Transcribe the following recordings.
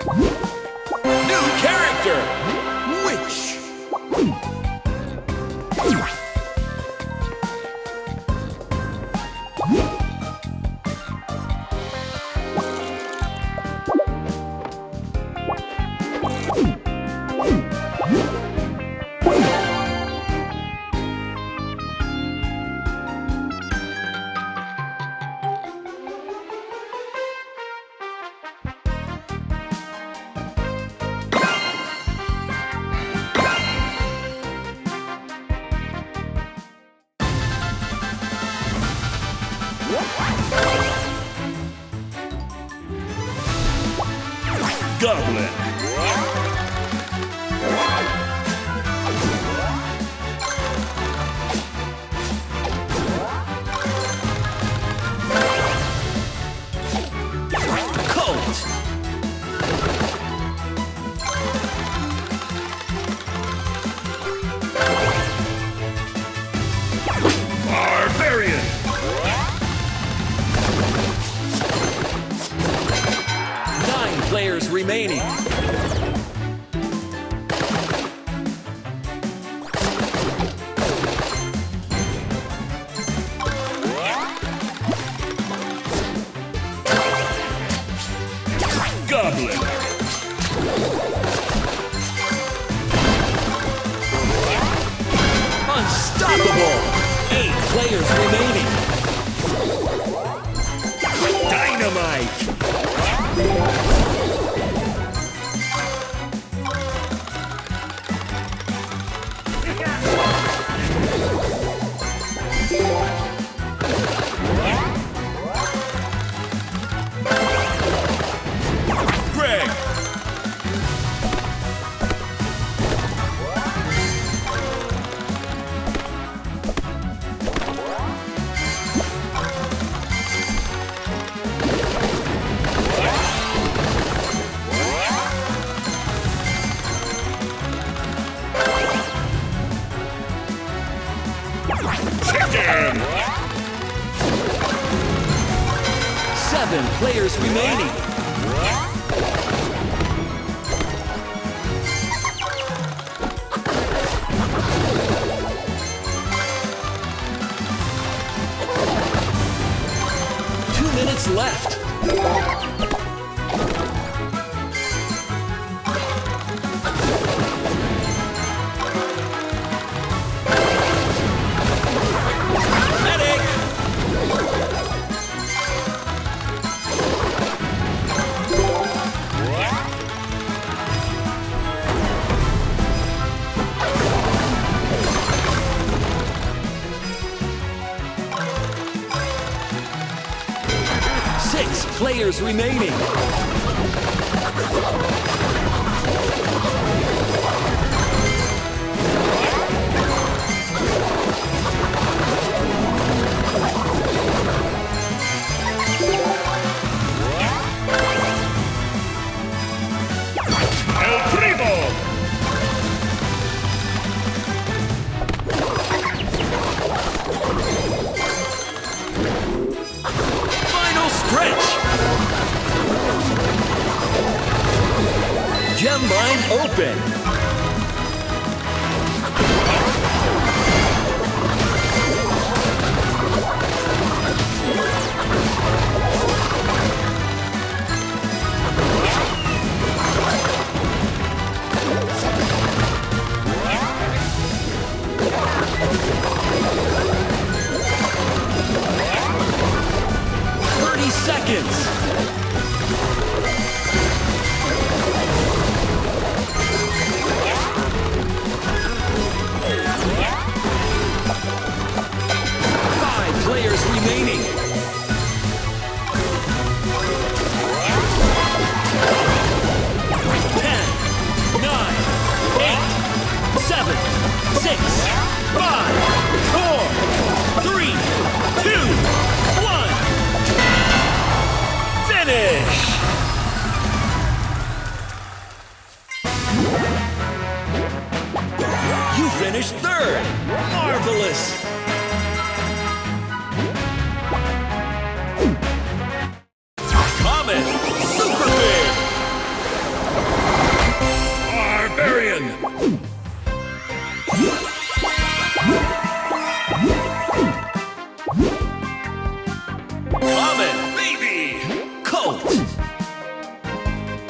New character! Witch! Goblin. Colt. Barbarian. 9 players remaining. Goblin. Unstoppable. 8 players remaining. Dynamite. Greg. Chicken. 7 players remaining. Minutes left. Medic. Players remaining. El Primo. Final stretch. Gem mine open. Seconds. Players remaining. 10, 9, 8, 7, 6, 5, 4, 3, 2, 1. Finish! You finished third. Marvelous! Comet Super Big!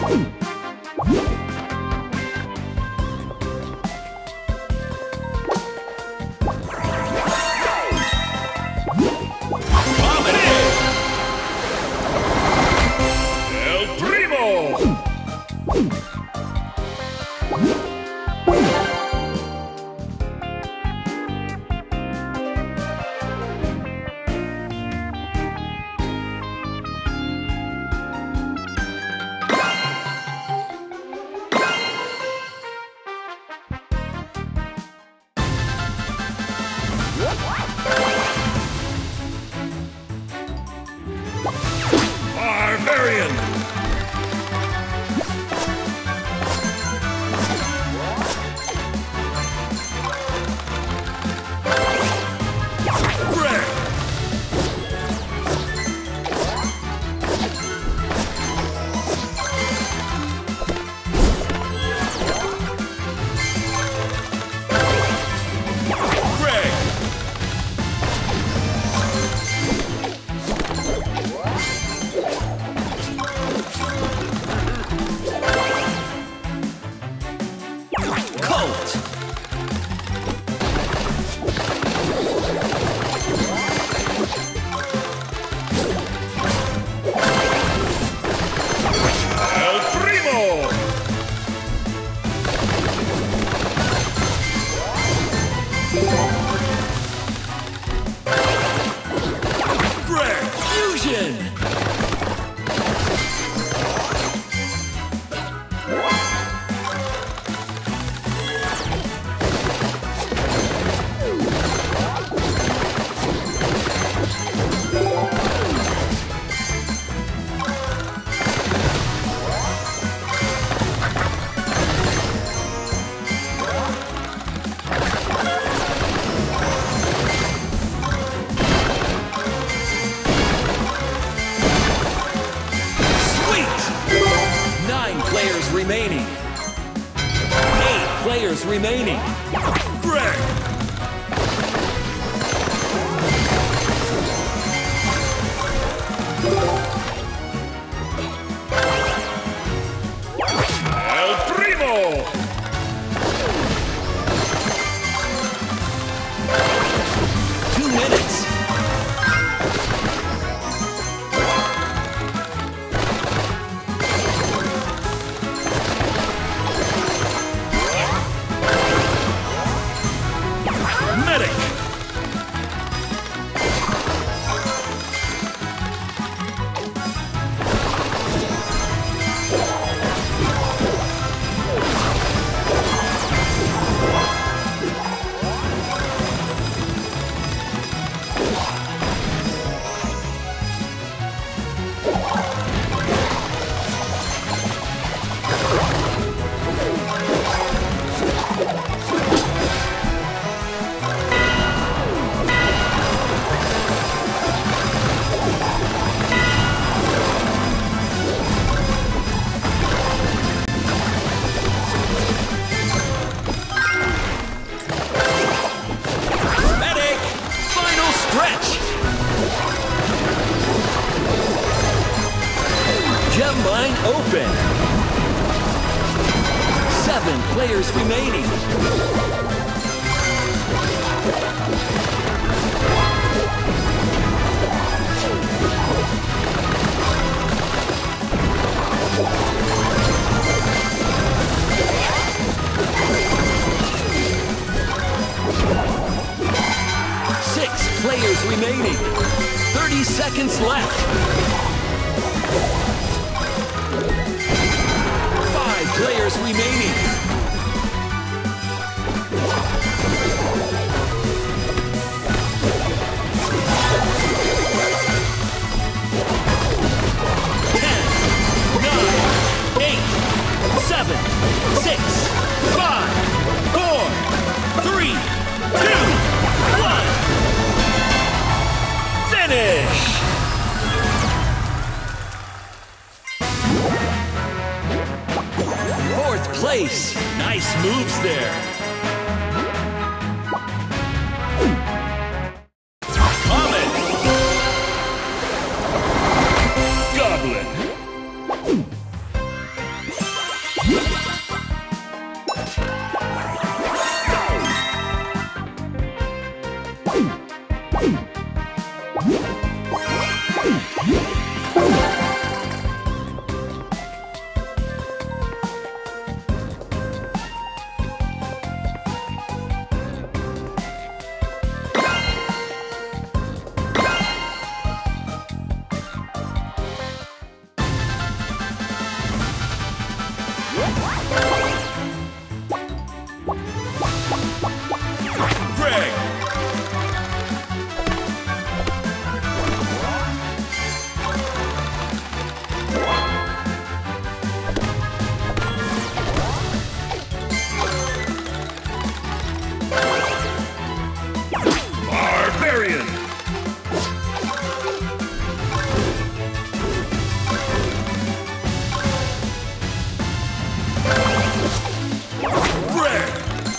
Barbarian! Greg! Greg! Colt! El Primo! Greg! Fusion! Remaining. 8 players remaining. Greg! El Primo! 2 minutes. Medic! Gem mine open. 7 players remaining. Players remaining. 30 seconds left. 5 players remaining. 10, 9, 8, 7, 6, 5, 4, 3, 2, 1. Finish! Fourth place. Nice moves there. Comet. Goblin. Greg. Barbarian. Greg.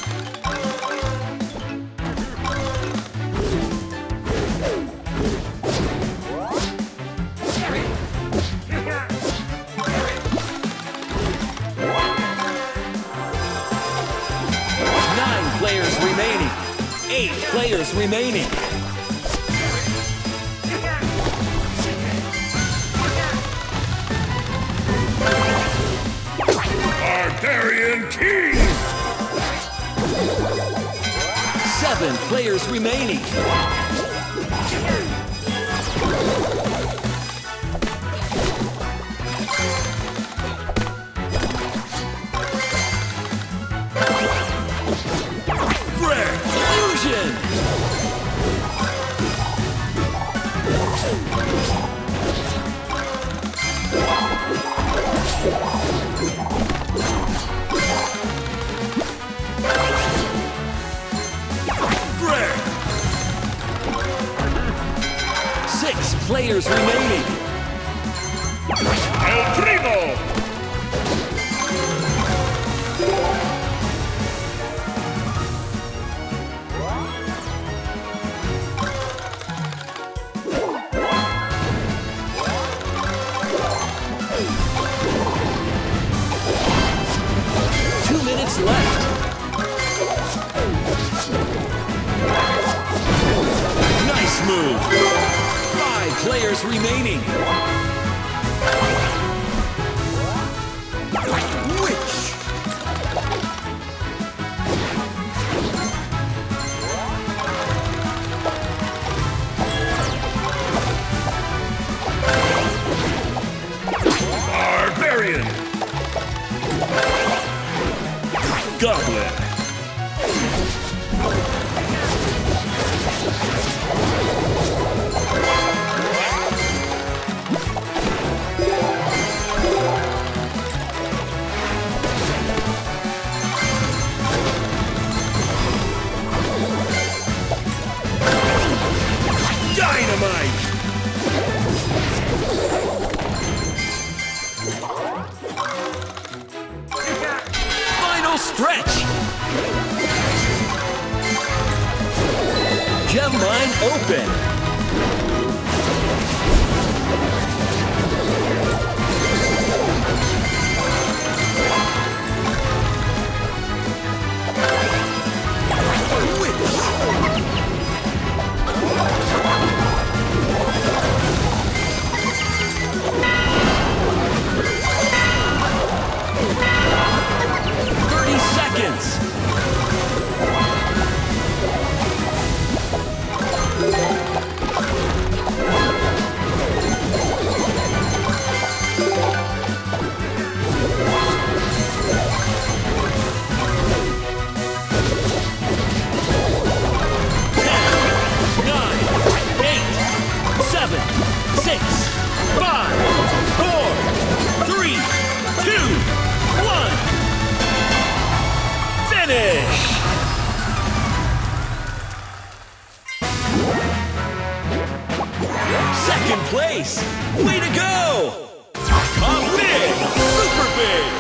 9 players remaining. 8 players remaining. Barbarian King! 7 players remaining. Greg Fusion! Greg! 6 players remaining. El Primo! 2 minutes left. Nice move. 5 players remaining. Witch. Barbarian. Goblin. Dynamite. Final stretch. Gem mine open. Second place! Way to go! Come big! Super big!